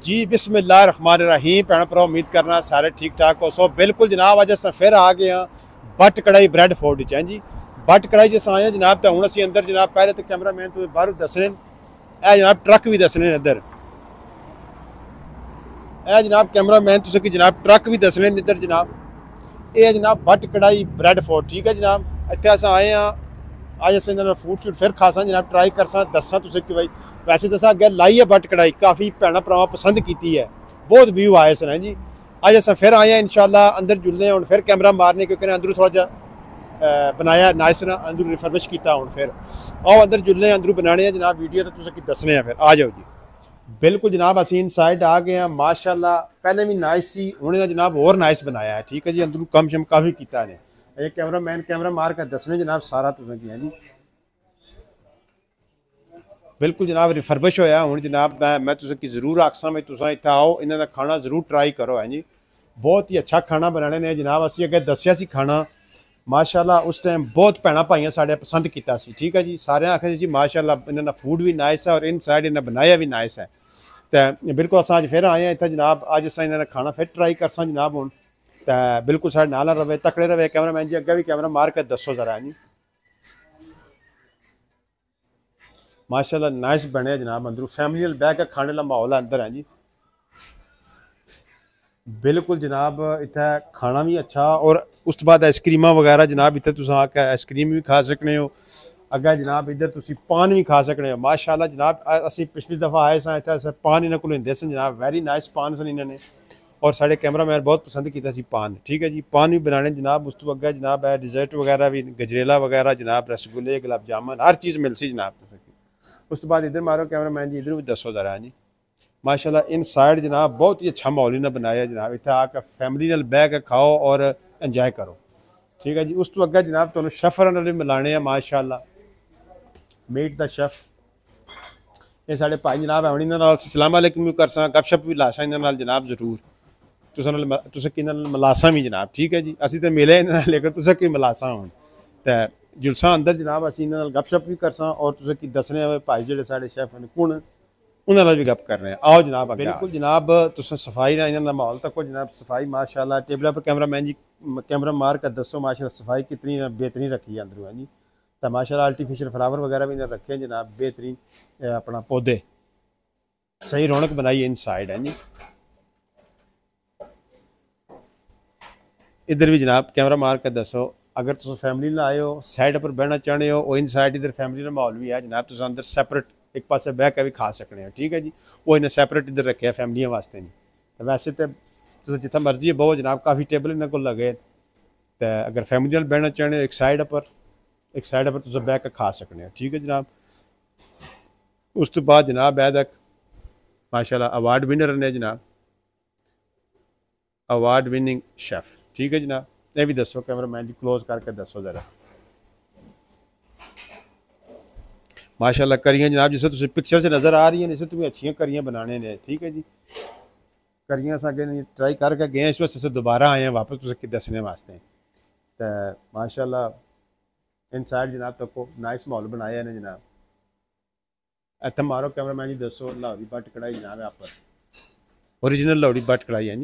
जी बिस्मिल्लाहिर्रहमानिर्रहीम। भैन भरा उम्मीद करना सारे ठीक ठाक हो। सो बिल्कुल जनाब अज अस फिर आ गए हाँ बट कढ़ाई ब्रैड फोर्ट च। जी बट कढ़ाई च आए हैं जनाब। तो हूँ असी अंदर जनाब पहले तो कैमरा मैन तुम बाहर दसने ए जनाब ट्रक भी दसने इधर ए जनाब कैमरा मैन तुम कि जनाब ट्रक भी दसने इधर जनाब। ये जनाब बट कढ़ाई ब्रैड फोर्ट ठीक है जनाब। इतने अस आए हाँ अज अस फूड शूड फिर खासा जनाब ट्राई करसा दसा तुम कि भाई वैसे दसा अगे लाई है बट कढ़ाई काफ़ी भैन भरावां पसंद की है, बहुत व्यू आए सन जी। अज अस फिर आए हैं इंशाल्लाह अंदर जुलने हूँ फिर कैमरा मारने क्योंकि अंदरों थोड़ा जहा बनाया नाइस ना अंदर रिफर्बिश किया हूँ फिर आओ अंदर जुलने अंदरों बनाने जनाब वीडियो तो तुम दसने फिर आ जाओ जी। बिल्कुल जनाब असी इन साइड आ गए हैं माशाल्लाह। पहले भी नाइस सी उन्हें जनाब और नाइस बनाया है ठीक है जी। अंदरों कम शम काफ़ी किया ने ये कैमरा मैन कैमरा मार कर दसने जनाब सारा तुसें की है जी। बिल्कुल जनाब रिफर्बिश होया हूँ जनाब। मैं तुसें की जरूर आखसा भाई तुस इतना आओ इन्होंने खाना जरूर ट्राई करो है जी। बहुत ही अच्छा खाना बनाने ने जनाब। असी अगर दसिया सी खाना माशाल्लाह उस टाइम बहुत भैन भाइयों साढ़े पसंद किया ठीक है जी। सारे आखे जी माशाल्लाह इन्होंने फूड भी नाइस है और इन साइड इन्हें बनाया भी नाइस है। तो बिल्कुल अस अज फिर आए हैं इतना जनाब। अज अस इन्होंने खाना फिर ट्राई करसा जनाब हूँ तो बिल्कुल साढ़े नाल रवे तकड़े रवे कैमरा मैन जी। अगर भी कैमरा मार कर दसो जरा जी। माशाल्लाह नाइस बने जनाब। अंदरों फैमिली बह के खाने का माहौल अंदर है जी। बिल्कुल जनाब इतना खाना भी अच्छा और उस तो बाद आइसक्रीम वगैरह जनाब इतने तुम आके आइसक्रीम भी खा सकने हो। अगर जनाब इधर तुम पान भी खा सकने हो माशाल्लाह जनाब। असी पिछली दफ़ा आए सन इतने पान इन्होंने को लेंदे सन जनाब। वेरी नाइस पान सन इन्होंने और साढ़े कैमरा मैन बहुत पसंद किया पान ठीक है जी। पान भी बनाने जनाब। उस तो अगर जनाब है डिजर्ट वगैरह भी गजरेला वगैरह जनाब रसगुल्ले गुलाब जामुन हर चीज़ मिल सी जनाब। उस तो बाद इधर मारो कैमरा मैन जी इधर भी दसो जरा जी। माशाल्लाह इन साइड जनाब बहुत ही अच्छा माहौल इन्हें बनाया जनाब। इतना आकर फैमिली नाल बह के खाओ और इंजॉय करो ठीक है जी। उस तो अगर जनाब तुहानू शेफर नाल भी मिलाने माशाल्लाह मीट द शेफ ये साढ़े भाई जनाब है। इन्होंने सलाम अलैकुम भी करसा गपशप भी लासा इन्होंने जनाब जरूर तुसें कि मिलासा भी जनाब ठीक है जी। असी तो मिले इन्होंने लेकिन तुसें कि मिलासा हूँ तो जुलसा अंदर जनाब असी इन्होंने गपशप भी करसा और तुसें कि दसने भाई जो साढ़े शेफ ने कौन उन्होंने भी गप कर रहे हैं। आओ जनाब बिल्कुल जनाब तुसें सफाई ना इन्होंने माहौल तक जनाब सफाई माशाल्लाह। टेबल पर कैमरा मैन जी कैमरा मार कर दसो माशाल्लाह सफाई कितनी बेहतरीन रखी है अंदरों है जी। तो माशाल्लाह आर्टिफिशियल फ्लावर वगैरह भी इन्हें रखे हैं जनाब बेहतरीन अपना पौधे सही रौनक बनाई है इन साइड है जी। इधर भी जनाब कैमरा मार कर दसो अगर तुम फैमिली आए हो साइड पर बहना चाहते हो और इन साइड इधर फैमिली का माहौल भी है जनाब। तुम अंदर सैपरेट एक पास बह के भी खा सकते हो ठीक है जी। वो इन्हें सैपरेट इधर रखे फैमिलियों वास्ते नहीं तो वैसे तो तुम जितना मर्जी बहुत जनाब काफ़ी टेबल इन्होंने को लगे तो अगर फैमिली बहना चाहते हो एक साइड पर तुम बह के खा सकते हो ठीक है जनाब। उस तो बाद जनाब है तक माशाल्लाह अवार्ड विनर ने जनाब अवार्ड विनिंग शेफ ठीक है जनाब। ये भी दसो कैमरा मैन जी क्लोज करके दसो जरा माशाल्लाह करियाँ जनाब जिसे तुम पिक्चर से नज़र आ रही हैं जिसे तुम्हें अच्छी करियाँ बनाने ने ठीक है जी। करियाँ अस अगे ट्राई करके गए इस वास्ते दोबारा आए हैं वापस तुसें दसने वास्ते तो माशाल्लाह इन साइड जनाब तको नाइस माहौल बनाया ने जनाब। इतना मारो कैमरा मैन जी दसो लाहौरी बट कढ़ाई जनाब है आप ओरिजिनल लाहौरी बट कढ़ाई है जी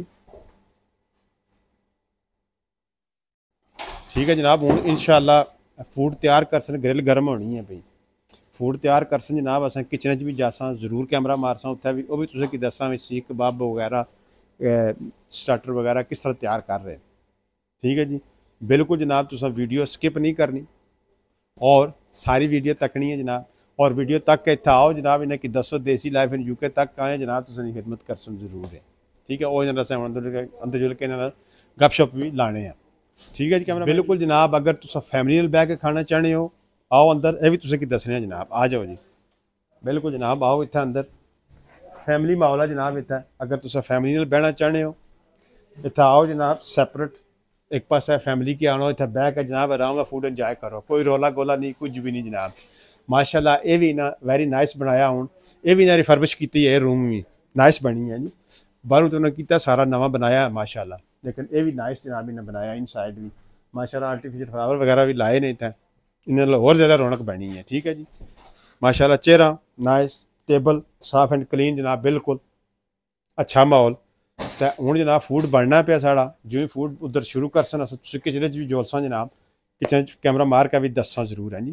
ठीक है जनाब। हूँ इंशाल्लाह फूड तैयार कर सन ग्रिल गर्म होनी है भाई फूड तैयार कर सन जनाब। अस किचन भी जासा जरूर कैमरा मारसा उत्थे भी वो भी तुसें कि दसा भी सीख कबाब वगैरह स्टार्टर वगैरह किस तरह तैयार कर रहे ठीक है जी। बिल्कुल जनाब तुसें वीडियो स्किप नहीं करनी और सारी वीडियो तकनी है जनाब। और वीडियो तक के इतना आओ जनाब इन्हें कि दसो देसी लाइफ इन यूके तक आए जनाब तुसें खिदमत कर सन जरूर है ठीक है। वो इन्होंने अंदर जुल के इन्होंने गपशप भी लाने हैं ठीक है जी कैमरा बिल्कुल जनाब। अगर तुम फैमिली बह के खाना चाहते हो आओ अंदर ये भी तुसें कि दसने जनाब आ जाओ जी। बिल्कुल जनाब आओ इतना अंदर फैमिली माहौल है जनाब। इतना अगर तुम फैमिली बहना चाहते हो इतना आओ जनाब सैपरेट एक पास फैमिली के आना इतना बह के जनाब आराम का फूड इंजॉय करो कोई रौला गोला नहीं कुछ भी नहीं जनाब। माशाल्लाह ये भी ना वेरी नाइस बनाया हूँ ये भी ना रिफर्बिश की है रूम भी नाइस बनी है जी। बाहरों तो उन्होंने किया सारा नवा बनाया माशाल्लाह लेकिन ये भी नाइस जनाब इन्हें बनाया इन साइड भी माशाल्लाह आर्टिफिशियल फ्लावर वगैरह भी लाए नहीं था इन्हें और ज़्यादा रौनक बनी है ठीक है जी। माशाल्लाह चेहरा नाइस टेबल साफ एंड क्लीन जनाब बिल्कुल अच्छा माहौल। तो हुण जनाब फूड बनना पिया साढ़ा, जो ही फूड उधर शुरू करसन अस तुसीं किचन च भी जोलसां जनाब, किचन च कैमरा मार के भी दस्सां जरूर है जी।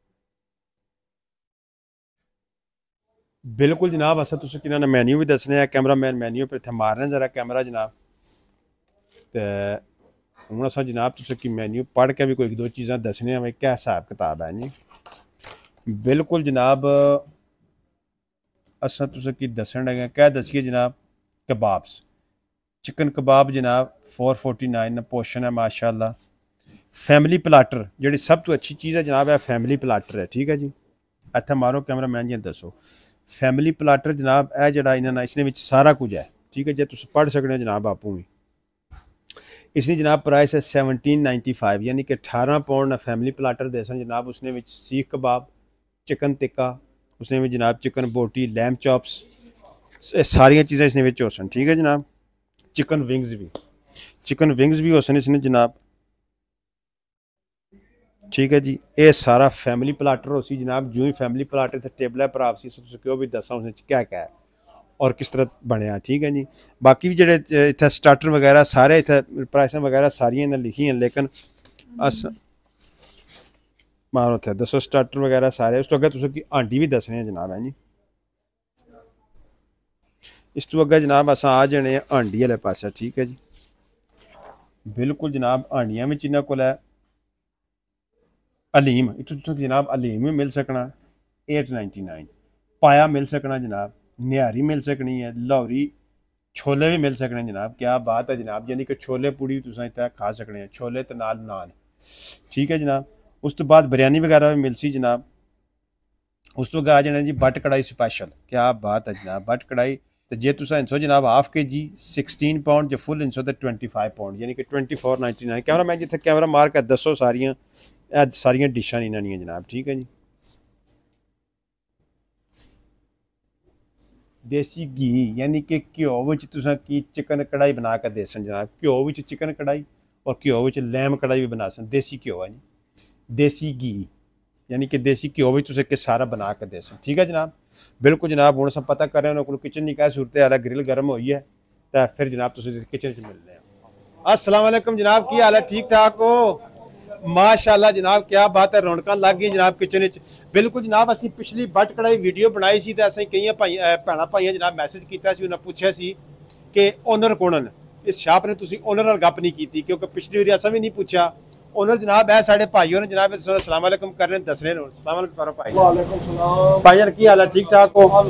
बिल्कुल जनाब, अस तुसें किन्ना ना मैन्यू भी दस्सने आ, कैमरा मैन मैन्यू पर इत्थै मारना जरा कैमरा जनाब। ते हूँ अस जनाब तुसें कि मैन्यू पढ़ के भी कोई एक दो चीज़ां दस्सने भाई क्या हिसाब किताब है जी। बिल्कुल जनाब, अस तुसें कि दस्सन लगे क्या दस्सिए जनाब, कबाब्स, चिकन कबाब जनाब 449 पोर्शन है माशाल्लाह। फैमिली प्लाटर जी सब तो अच्छी चीज़ है जनाब, है फैमिली प्लाटर है, ठीक है जी। इत्थे मारो कैमरा मैन जी दसो, फैमिली प्लाटर जनाब है जड़ा इन्होंने इसने सारा कुछ है, ठीक है जी, तुम पढ़ सकते हो जनाब आपू भी। इसकी जनाब प्राइस है 1795, यानी कि 18 पाउंड ना फैमिली प्लाटर दे सन जनाब। उसने सीख कबाब, चिकन टिक्का, उसने भी जनाब चिकन बोटी, लैम चॉप्स, सारिया चीज़ां इसने हो सन, ठीक है जनाब। चिकन विंग्स भी, चिकन विंग्स भी हो सन इसने जनाब, ठीक है जी। ये सारा फैमिली प्लाटर हो सी जनाब। जो ही फैमिली प्लाटर इतने टेबल पर आप सी क्यों भी दसा उसने क्या क्या है और किस तरह बनया, ठीक है जी। बाकी भी जेडे इतने स्टार्टर वगैरह सारे इतने प्राइस वगैरह सारिया इन्हें लिखी हैं, लेकिन अस मारो थे दसो स्टार्टर वगैरह सारे। उस तो अगर तुसें आंडी भी दसने हैं जनाब है जी। इस तो अगर जनाब अस आ जाने आंडी वाले पास, ठीक है जी। बिल्कुल जनाब, आंडियां भी इन्होंने को अलीम, इतों जनाब अलीम भी मिल सकना 899, पाया मिल सकना जनाब, निहारी मिल सकनी है, लाहौरी छोले भी मिल सकने जनाब। क्या बात है जनाब, यानी कि छोले पूड़ी तुम इतना खा सकने हैं, छोले तो नाल नान, ठीक है जनाब। उस तो बाद बिरयानी वगैरह भी मिल सी जनाब। उस तो आ जाना जी बट कढ़ाई स्पैशल, क्या बात है जनाब, बट कढ़ाई। तो जे तुम इंसो जनाब हाफ के जी 16 पाउंड, जो फुल इंसो तो 25 पाउंड, यानी कि 2499। कैमरा मैन जिथे कैमरा मार के दसो सारियां सारियां डिशां इन्होंने जनाब, ठीक है जी। देसी घी यानी कि घ्यो विच तुसां की चिकन कढ़ाई बना के दे सन जनाब, घ्यो विच चिकन कढ़ाई और घ्यो विच लैम कढ़ाई भी बना सन, देसी घ्यो है जी, देसी घी यानी कि देसी घ्यो भी तुसें के सारा बना के दे सन, ठीक है जनाब। बिल्कुल जनाब, हूँ सब पता कर रहे हो किचन की क्या सूरत हाल है, ग्रिल गर्म हुई है तो फिर जनाब तुम किचन च मिलने हैं। अस्सलाम वालेकुम जनाब, की हाल है, ठीक ठाक हो? माशाल्लाह जनाब, क्या बात है, रौनक लग गई जनाब किचन। बिल्कुल जनाब, असी पिछली बट कढ़ाई वीडियो बनाई सी, असें कई भैन भाइयों जनाब मैसेज किया, उन्हें पूछा कि ओनर कौन है इस शाप ने, तुम ओनर नाल गप नहीं की, क्योंकि पिछली बारी असा भी नहीं पूछा। ओनर जनाब है साढ़े भाई ने जनाब, अस्सलाम वालेकुम कर रहे दस रहे भाई। भाईजान की हाल है, ठीक ठाक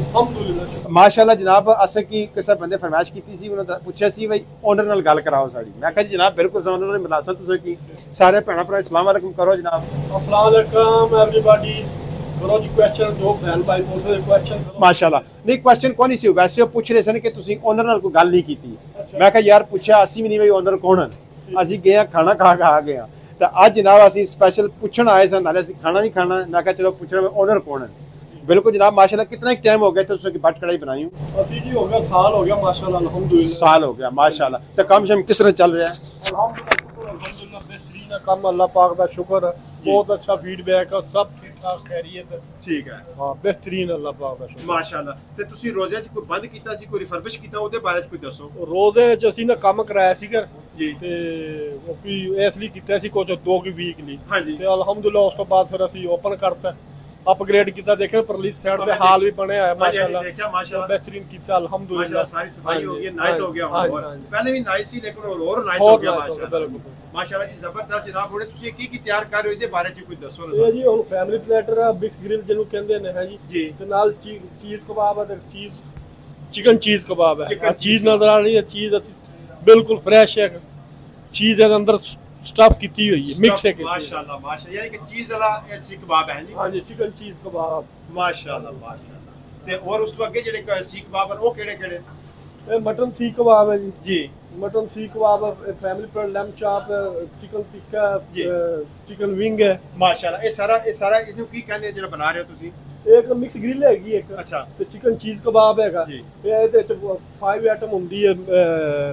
हो? माशाल्लाह जनाब, असें की किसी बंदे फरमाइश की थी, उन्होंने पूछा सी भाई ओनर नाल गल कराओ साड़ी। मैं कहा जी जनाब बिल्कुल उन्होंने मिलासन तुसें की सारे भैन भरा अस्सलाम वालेकुम करो जनाब। अस्सलाम वालेकुम एवरीबॉडी। करो जी क्वेश्चन, जो बहन भाई बोल रहे क्वेश्चन। माशाल्लाह, नहीं क्वेश्चन कौन ही सी, वैसे वो पूछ रहे सन कि तुसीं ओनर नाल कोई गल नहीं की। मैं कहा यार पूछा असी भी नहीं भाई ओनर कौन है, असी गए खाना खा के आ गए। तो अज जनाब असी स्पैशल पूछण आए सन, नाले खाना भी खाना। मैं कहा चलो पूछना ओनर कौन है। बिल्कुल जनाब, माशाल्लाह कितना टाइम हो गया तुसें बट कढ़ाई बनाई हूं? असी जी हो गया साल हो गया माशाल्लाह, अल्हम्दुलिल्लाह साल हो गया माशाल्लाह। तो काम शम किस तरह चल रहा है? अल्हम्दुलिल्लाह बेहतरीन है काम, अल्लाह पाक का शुक्र है, बहुत अच्छा फीडबैक है, सब ठीक ठाक खैरियत है, ठीक है हां बेहतरीन अल्लाह पाक का शुक्र माशाल्लाह। ते तुसी रोजे च कोई बंद कीता सी, कोई रिफर्बिश कीता, ओदे बारे च कोई दसो। रोजे च असी ना काम कराया सी कर जी ते वो की इसलिए कीता सी कुछ 2 वीक ਲਈ हां जी। ਤੇ ਅਲਹਮਦੁਲਿਲਾ ਉਸ ਤੋਂ ਬਾਅਦ ਫਿਰ ਅਸੀਂ ਓਪਨ ਕਰਤਾ, अपग्रेड किया, देखे परली साइड पे हाल भी बने है माशाल्लाह, देखा माशाल्लाह बेहतरीन किया अल्हम्दुलिल्लाह, सारी सफाई हो गई, नाइस हो गया। पहले भी नाइस ही, लेकिन और नाइस हो गया माशाल्लाह। माशाल्लाह जी जबरदस्त जनाब। थोड़े तुसी की तैयार कर रहे हो, इहदे बारे च कोई दसो ना। ये जी हुन फैमिली प्लेटर है, बिक्स ग्रिल जिन्हों कहंदे ने है जी, ते नाल चीज कबाब है, चीज चिकन चीज कबाब है। चीज नजर आ रही है, चीज बिल्कुल फ्रेश है, चीज है अंदर स्टफ की हुई है, मिक्स है माशाल्लाह माशाल्लाह, यानी कि चीज वाला ये सीख कबाब है जी। हां जी, चिकन चीज कबाब माशाल्लाह माशाल्लाह। ते और उस तो अगे जेडे सीख कबाब है वो केड़े-केड़े? ये मटन सीख कबाब है जी, जी मटन सीख कबाब है, फैमिली पर लैम चॉप है, चिकन टिक्का, चिकन विंग है माशाल्लाह। ये सारा इसनु की कहंदे जेड़ा बना रहे हो तुसी? एक मिक्स ग्रिल हैगी एक, अच्छा, ते चिकन चीज कबाब हैगा। जी ये ਇਹਦੇ ਚ 5 ਆਈਟਮ ਹੁੰਦੀ ਹੈ,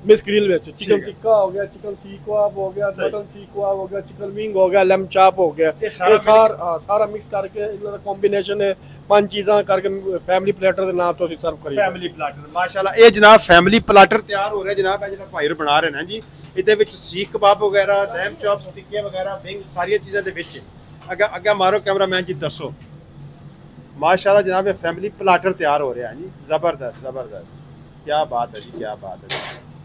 मिस ग्रिल में चिकन टिक्का हो गया, चिकन सीख कबाब हो गया, मटन सीख कबाब हो गया, चिकन विंग हो गया, लेमन चाप हो गया, ये सारा मिक्स करके इनका कॉम्बिनेशन है। 5 चीज़ां करके फैमिली प्लेटर ਦੇ ਨਾਮ ਤੋਂ ਅਸੀਂ ਸਰਵ ਕਰੀਏ। ਫੈਮਿਲੀ ਪਲਾਟਰ ਮਾਸ਼ਾਅੱਲਾ। ਇਹ ਜਨਾਬ ਫੈਮਿਲੀ ਪਲਾਟਰ ਤਿਆਰ ਹੋ ਰਿਹਾ ਜਨਾਬ। ਇਹ ਜਿਹੜਾ ਭਾਈ ਬਣਾ ਰਹੇ ਨੇ ਜੀ, ਇਹਦੇ ਵਿੱਚ ਸੀਖ ਕਬਾਬ ਵਗੈਰਾ, ਲੈਮ ਚੌਪਸ, ਟਿੱਕੇ ਵਗੈਰਾ, ਵਿੰਗ ਸਾਰੀਆਂ ਚੀਜ਼ਾਂ ਦੇ ਵਿੱਚ। ਅੱਗੇ ਮਾਰੋ ਕੈਮਰਾਮੈਨ ਜੀ, ਦੱਸੋ। माशाल्लाह जनाब, ये फैमिली प्लाटर तैयार हो रहा है जी। ज़बरदस्त ज़बरदस्त, क्या बात है जी, क्या बात है।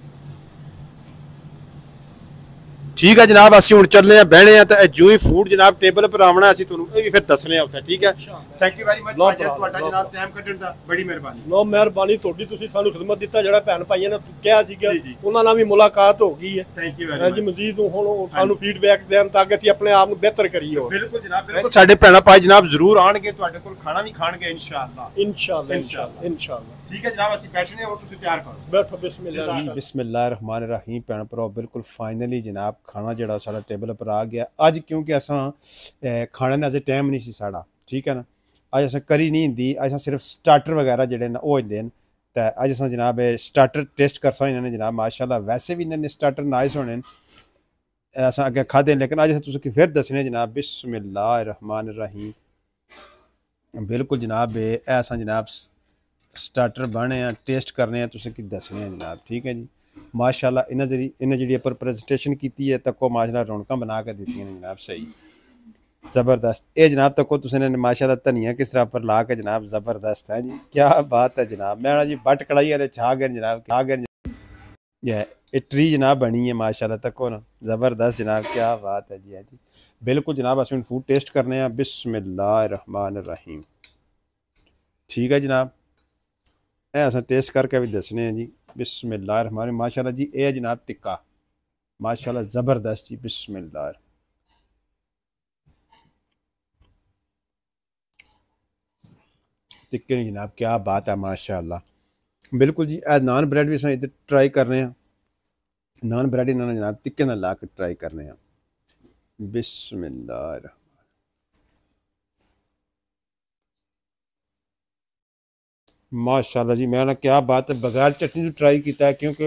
ठीक है जनाब, ਅਸੀਂ ਹੁਣ ਚੱਲੇ ਆ ਬਹਿਣੇ ਆ ਤੇ ਜੋ ਹੀ ਫੂਡ ਜਨਾਬ ਟੇਬਲ ਪਰ ਆਉਣਾ ਅਸੀਂ ਤੁਹਾਨੂੰ ਇਹ ਵੀ ਫਿਰ ਦੱਸਣੇ ਆ ਉੱਥੇ। ਠੀਕ ਹੈ, ਥੈਂਕ ਯੂ ਵੈਰੀ ਮਚ ਤੁਹਾਡਾ ਜਨਾਬ ਟਾਈਮ ਕੱਢਣ ਦਾ, ਬੜੀ ਮਿਹਰਬਾਨੀ। ਨੋ ਮਿਹਰਬਾਨੀ ਤੁਹਾਡੀ, ਤੁਸੀਂ ਸਾਨੂੰ ਖਿਦਮਤ ਦਿੱਤਾ। ਜਿਹੜਾ ਭੈਣ ਭਾਈਆਂ ਨੇ ਕਿਹਾ ਸੀਗਾ ਉਹਨਾਂ ਨਾਲ ਵੀ ਮੁਲਾਕਾਤ ਹੋ ਗਈ ਹੈ। ਥੈਂਕ ਯੂ ਵੈਰੀ ਮਚ ਜੀ। ਮਜ਼ੀਦ ਹੁਣ ਸਾਨੂੰ ਫੀਡਬੈਕ ਦੇਣ ਤਾਂ ਕਿ ਅਸੀਂ ਆਪਣੇ ਆਪ ਨੂੰ ਬਿਹਤਰ ਕਰੀਏ। ਬਿਲਕੁਲ ਜਨਾਬ, ਬਿਲਕੁਲ। ਸਾਡੇ ਭੈਣਾ ਭਾਈ ਜਨਾਬ ਜ਼ਰੂਰ ਆਣਗੇ, ਤੁਹਾਡੇ ਕੋਲ ਖਾਣਾ ਵੀ ਖਾਣਗੇ ਇਨਸ਼ਾਅੱਲਾ। ਇਨਸ਼ਾਅੱਲਾ। ठीक है जनाब, ਅਸੀਂ बैठने और ਤੁਸੀਂ ਤਿਆਰ ਕਰੋ। बैठो। बिस्मिल्लाहिर्रहमानिर्रहीम। भैन भराओ, बिल्कुल फाइनली जनाब खाना ਜਿਹੜਾ ਸਾਡਾ ਟੇਬਲ ਪਰ ਆ ਗਿਆ ਅੱਜ, ਕਿਉਂਕਿ ਅਸਾਂ ਖਾਣੇ ਦਾ ਅਜੇ ਟਾਈਮ ਨਹੀਂ ਸੀ ਸਾਡਾ। ਠੀਕ ਹੈ ਨਾ, ਅੱਜ ਅਸਾਂ ਕਰੀ ਨਹੀਂ ਹੁੰਦੀ, ਅਸਾਂ ਸਿਰਫ ਸਟਾਰਟਰ ਵਗੈਰਾ ਜਿਹੜੇ ਨੇ ਉਹ ਹੁੰਦੇ ਨੇ। ਤੇ ਅੱਜ ਅਸਾਂ ਜਨਾਬ ਇਹ ਸਟਾਰਟਰ ਟੇਸਟ ਕਰਸਾਂ ਇਹਨਾਂ ਨੇ जनाब माशाल्लाह। वैसे भी इन्होंने स्टार्टर नाइस होने असां अगे खाधे, लेकिन अज तुसें फिर दसने जनाब। बिस्मिल्लाहिर्रहमानिर्रहीम। बिल्कुल जनाब ये असां जनाब स्टार्टर बने हैं, टेस्ट करने हैं, तुसें की दसने हैं जनाब। ठीक है जी, माशाल्लाह। इन्हें जी पर प्रेजेंटेशन की है तको माशाल्लाह रौनक बना के दी हैं जनाब। सही ज़बरदस्त। ये जनाब तको तुसें माशाल्लाह धनिया किस तरह पर ला के जनाब ज़बरदस्त है जी, क्या बात है जनाब। मैं जी बट कढ़ाई वाले छा गए जनाब, खा गए। ये ट्री जनाब बनी है माशाल्लाह तको ना, ज़बरदस्त जनाब, क्या बात है जी। है जी, बिल्कुल जनाब। असीं फूड टेस्ट करने हैं। बिस्मिल्लाहिर्रहमानिर्रहीम। ठीक है जनाब, ਇਹ असां टेस्ट करके भी दसने हैं जी। बिस्मिल्लाह माशाल्लाह जी। ये जनाब टिक्का माशाल्लाह ज़बरदस्त जी। बिस्मिल्लाह। टिक्के जनाब क्या बात है माशाल्लाह। बिल्कुल जी। नान ब्रेड भी असां इधर ट्राई करने हैं। नान ब्रेड इन्होंने जनाब टिक्के नाल ला के ट्राई करने हैं। बिस्मिल्लाह। माशाल्लाह जी, मैं ना क्या बात है, बगैर चटनी तो ट्राई किया है, क्योंकि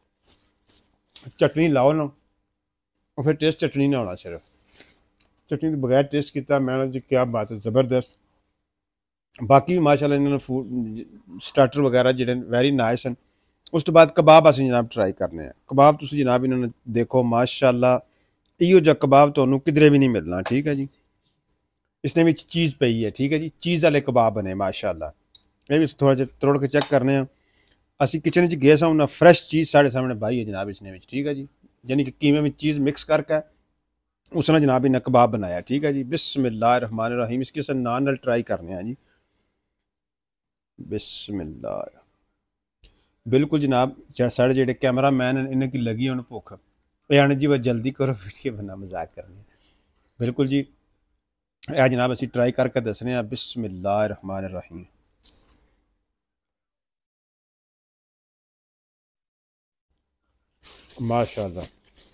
चटनी लाओ ना और फिर टेस्ट चटनी ना होना, सिर्फ चटनी तो बगैर टेस्ट किया। मैं जी क्या बात है, ज़बरदस्त। बाकी माशाल्लाह इन्होंने फूड स्टार्टर वगैरह जो वैरी नाइस हैं। उस तो बाद कबाब असीं जनाब ट्राई करने हैं। कबाब तुसीं जनाब इन्होंने देखो माशाल्लाह, इहो जिहा कबाब तुहानूं किधरे भी नहीं मिलना। ठीक है जी, इसने भी चीज़ पई है। ठीक है जी, चीज़ वाले कबाब बने माशाल्लाह। ये भी थोड़ा जिहा तरोड़ के चेक करने हैं। असी किचन च गए सां, फ्रैश चीज़ साढ़े सामने पाई है जनाब इसने। ठीक है जी, यानी कि कीमे में चीज़ मिक्स करके उसने जनाब इन्हें कबाब बनाया। ठीक है जी, बिस्मिल्लाहिर्रहमानिर्रहीम। इसके साथ नान नाल ट्राई करने हैं जी। बिस्मिल्लाह। बिल्कुल जनाब, साढ़े जेडे कैमरा मैन इन्हें की लगी उन्हें भुख, आने जी, वह जल्दी करो वीडियो बना, मजाक करने। बिल्कुल जी, यह जनाब असी ट्राई करके दसने हैं। बिस्मिल्लाहिर्रहमानिर्रहीम। माशाल्लाह।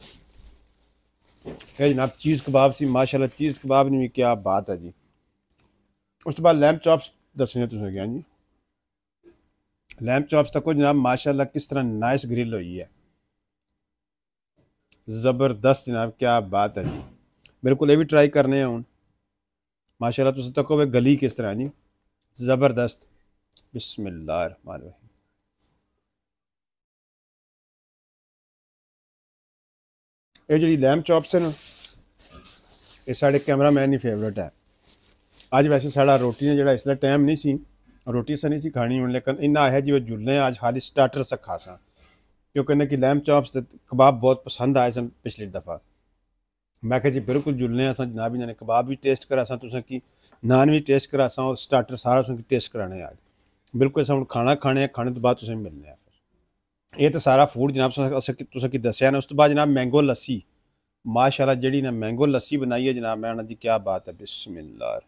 है जनाब चीज़ कबाब सी माशाल्लाह। चीज़ कबाब ने भी क्या बात है जी। उस तो बाद लैम्प चॉप्स दसने तुसें क्या जी। लैम्प चॉप्स तक जनाब माशाल्लाह किस तरह नाइस ग्रिल हुई है, ज़बरदस्त जनाब, क्या बात है जी। बिल्कुल ये भी ट्राई करने हैं हूँ माशाल्लाह। तुसें तको वे गली किस तरह जी, ज़बरदस्त। बिस्मिल्लाहिर्रहमानिर्रहीम। ये जी लैम्प चॉप्स है ना, ये साढ़े कैमरा मैन की फेवरेट है। अज वैसे साढ़ा रोटी ने जो इसलिए टाइम नहीं सी, रोटी से नहीं सी खानी हूँ, लेकिन इन्ना है जी वो जुलने आज खाली स्टार्टर से खा सा, क्योंकि इन्हें कि लैम्प चॉप्स कबाब बहुत पसंद आए सन पिछली दफ़ा। मैं कहा जी बिल्कुल जुलने अस जनाब इन्होंने कबाब भी टेस्ट करा सा, तुसें की नान भी टेस्ट करा सा, और स्टार्टर सारा तुसें टेस्ट कराने आज। बिल्कुल अस खाना खाने, खाने तो बाद तुसें मिलने। ये तो सारा फूड जनाब तुसें की दसिया ना। उस तो बाद जनाब मैंगो लस्सी माशाल्लाह जी ने मैंगो लस्सी बनाई है जनाब। मैं जी क्या बात है। बिस्मिल्लाह।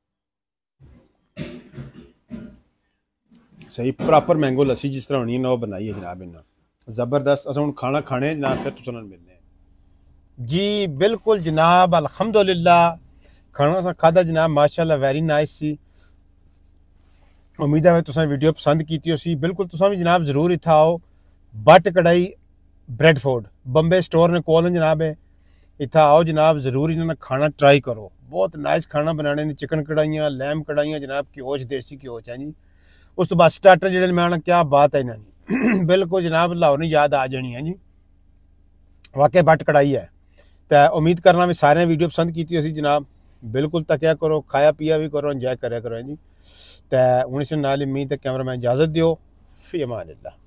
सही प्रॉपर मैंगो लस्सी जिस तरह होनी है ना वो बनाई है जनाब इन्हें, ज़बरदस्त। अस हम खाना खाने जनाब फिर तुसें मिलने जी। बिल्कुल जनाब, अल्हम्दुलिल्लाह खाना सा खादा जनाब माशाल्लाह, वेरी नाइस सी। उम्मीद है तुसें वीडियो पसंद की सी। बिल्कुल तुसें भी जनाब जरूर इत्थै आओ। बट कढ़ाई ब्रेडफोर्ड बंबे स्टोर ने कोल जनाब है, इतना आओ जनाब, ज़रूर इन्होंने खाना ट्राई करो। बहुत नाइस खाना बनाने ने, चिकन कढ़ाइयाँ, लैम कढ़ाइयाँ जनाब, घ्योच देसी घ्योच है जी। उस तो बाद स्टार्टर जो मैं क्या बात है इन्होंने बिल्कुल जनाब लाहौर नहीं याद आ जानी है जी, वाकई बट कढ़ाई है। तो उम्मीद करना भी सारे वीडियो पसंद की थी जनाब, बिल्कुल तकिया करो, खाया पिया भी करो, इंजॉय करा करो जी। तो हूँ इस नाल उम्मीद है कैमरा मैन इजाज़त दियो, फी अमान अल्लाह।